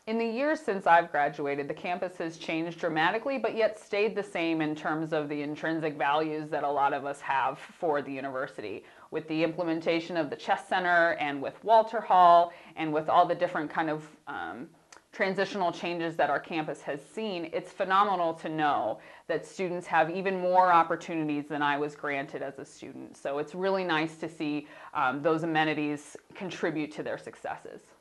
In the years since I've graduated, the campus has changed dramatically, but yet stayed the same in terms of the intrinsic values that a lot of us have for the university. With the implementation of the Chess Center and with Walter Hall and with all the different kind of transitional changes that our campus has seen, it's phenomenal to know that students have even more opportunities than I was granted as a student. So it's really nice to see those amenities contribute to their successes.